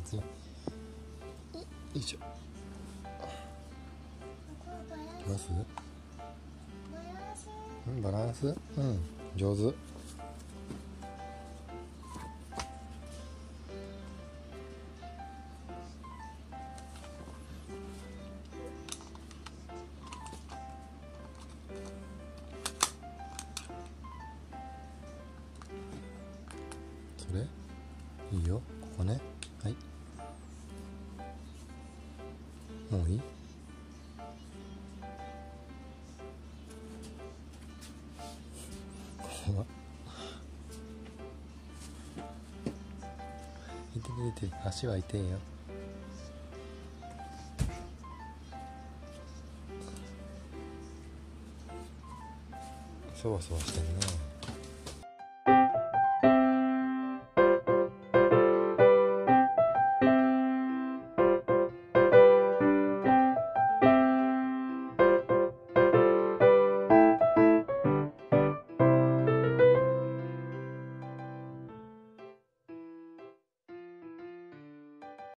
次よいしょ。いきます。バランス、上手。それいいよ、ここね。はい、もういい。いててて、足は痛いよ。そわそわしてんね。